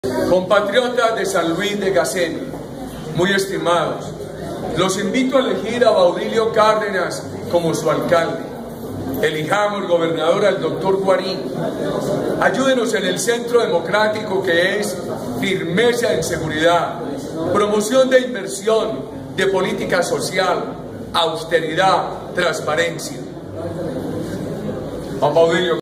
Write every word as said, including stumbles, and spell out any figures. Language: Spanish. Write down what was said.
Compatriotas de San Luis de Gacén, muy estimados, los invito a elegir a Baudilio Cárdenas como su alcalde. Elijamos gobernador al doctor Guarín. Ayúdenos en el centro democrático que es firmeza en seguridad, promoción de inversión, de política social, austeridad, transparencia. A Baudilio